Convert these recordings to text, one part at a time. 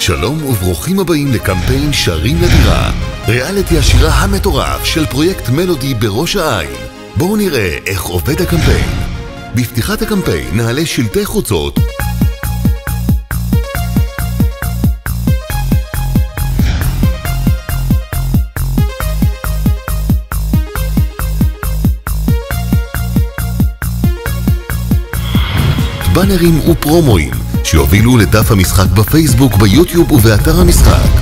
שלום וברוכים הבאים לקמפיין שרים לדירה, ריאליטי השירה המטורף של פרויקט מלודי בראש העין. בואו נראה איך עובד הקמפיין. בפתיחת הקמפיין נעלה שלטי חוצות בנרים ופרומואים שיובילו לדף המשחק בפייסבוק, ביוטיוב ובאתר המשחק.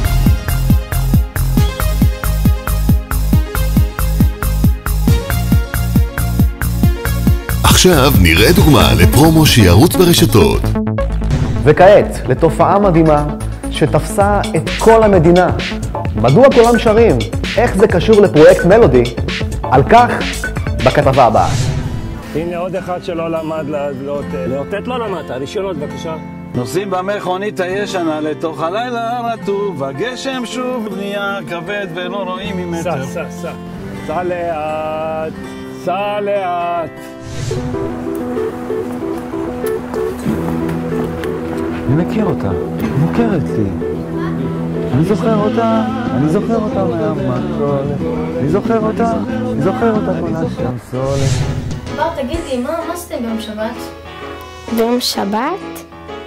עכשיו נראה דוגמה לפרומו שירוץ ברשתות. וכעת לתופעה מדהימה שתפסה את כל המדינה. מדוע כולם שרים? איך זה קשור לפרויקט מלודי? על כך בכתבה הבאה. הנה עוד אחד שלא למד לאותת לא למדת, הרישיונות בבקשה. נוסעים במכונית הישנה לתוך הלילה הרטוב, הגשם שוב בנייה כבד ולא רואים ממטר. סע לאט, סע לאט. אני מכיר אותה, מוכרת לי. אני זוכר אותה מהמכולת. אני זוכר אותה כל השם סולת. בר, תגיד לי, מה עשתם ביום שבת? ביום שבת?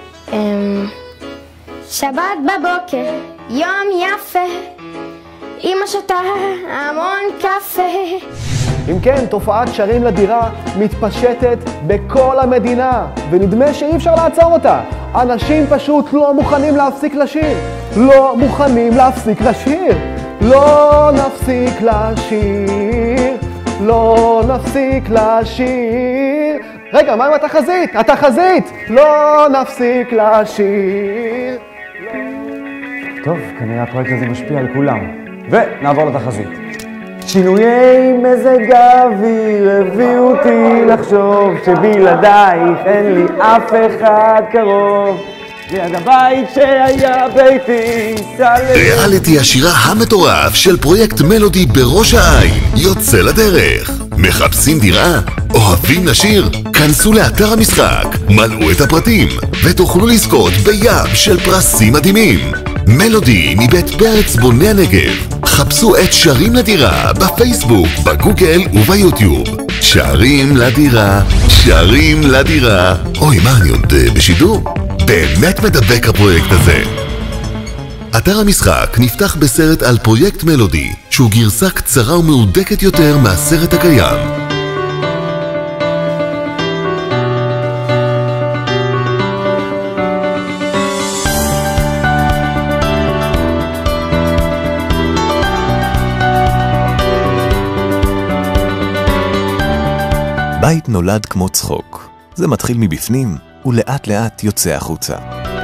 שבת בבוקר, יום יפה, אמא שותה המון קפה. אם כן, תופעת שרים לדירה מתפשטת בכל המדינה, ונדמה שאי אפשר לעצור אותה. אנשים פשוט לא מוכנים להפסיק לשיר. לא מוכנים להפסיק לשיר. לא נפסיק לשיר. לא נפסיק לשיר. רגע, מה עם התחזית? התחזית! לא נפסיק לשיר. טוב, כנראה הפרויקט הזה משפיע על כולם. ונעבור לתחזית. שינויי מזג האוויר הביאו אותי לחשוב שבלעדייך אין לי אף אחד קרוב. ליד הבית שהיה ביתי ריאליטי השירה המטורף של פרויקט מלודי בראש העין יוצא לדרך. מחפשים דירה? אוהבים לשיר? כנסו לאתר המשחק, מלאו את הפרטים ותוכלו לזכות בים של פרסים מדהימים. מלודי מבית פרץ בוני הנגב. חפשו את שרים לדירה בפייסבוק, בגוגל וביוטיוב. שרים לדירה, שרים לדירה. אוי, מה, אני עוד בשידור? באמת מדבק הפרויקט הזה. אתר המשחק נפתח בסרט על פרויקט מלודי, שהוא גרסה קצרה ומהודקת יותר מהסרט הקיים. בית נולד כמו צחוק. זה מתחיל מבפנים ולאט לאט יוצא החוצה.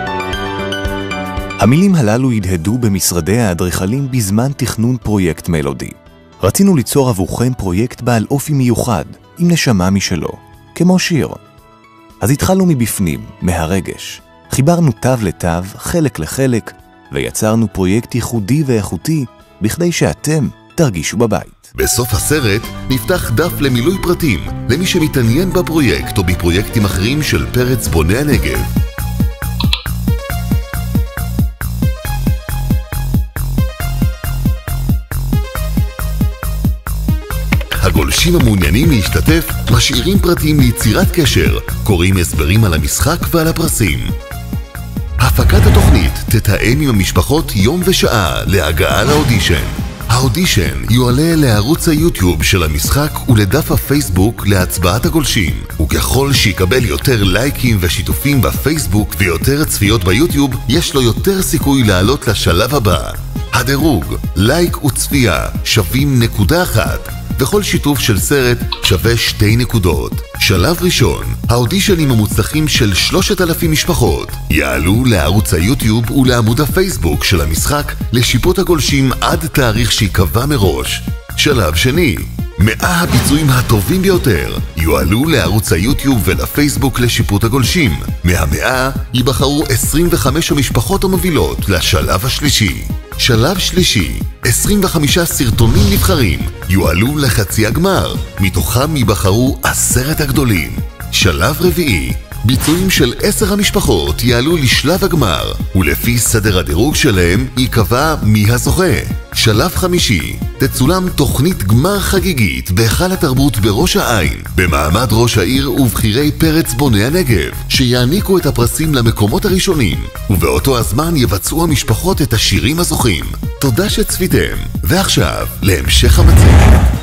המילים הללו הדהדו במשרדי האדריכלים בזמן תכנון פרויקט מלודי. רצינו ליצור עבורכם פרויקט בעל אופי מיוחד, עם נשמה משלו, כמו שיר. אז התחלנו מבפנים, מהרגש. חיברנו תו לתו, חלק לחלק, ויצרנו פרויקט ייחודי ואיכותי, בכדי שאתם תרגישו בבית. בסוף הסרט נפתח דף למילוי פרטים למי שמתעניין בפרויקט או בפרויקטים אחרים של פרץ בוני הנגב. הגולשים המעוניינים להשתתף משאירים פרטים ליצירת קשר, קוראים הסברים על המשחק ועל הפרסים. הפקת התוכנית תתאם עם המשפחות יום ושעה להגעה לאודישן. האודישן יועלה לערוץ היוטיוב של המשחק ולדף הפייסבוק להצבעת הגולשים, וככל שיקבל יותר לייקים ושיתופים בפייסבוק ויותר צפיות ביוטיוב, יש לו יותר סיכוי לעלות לשלב הבא. הדירוג, לייק וצפייה שווים 1, וכל שיתוף של סרט שווה 2 נקודות. שלב ראשון, האודישנים המוצלחים של 3,000 משפחות יעלו לערוץ היוטיוב ולעמוד הפייסבוק של המשחק לשיפוט הגולשים עד תאריך שיקבע מראש. שלב שני, 100 הביצועים הטובים ביותר יועלו לערוץ היוטיוב ולפייסבוק לשיפוט הגולשים. מה100 ייבחרו 25 המשפחות המובילות לשלב השלישי. שלב שלישי, 25 סרטונים נבחרים יועלו לחצי הגמר, מתוכם ייבחרו 10 הגדולים. שלב רביעי, ביצועים של 10 המשפחות יעלו לשלב הגמר, ולפי סדר הדירוג שלהם ייקבע מי הזוכה. שלב חמישי, תצולם תוכנית גמר חגיגית בהיכל התרבות בראש העין, במעמד ראש העיר ובחירי פרץ בוני הנגב, שיעניקו את הפרסים למקומות הראשונים, ובאותו הזמן יבצעו המשפחות את השירים הזוכים. תודה שצפיתם, ועכשיו להמשך המצגת.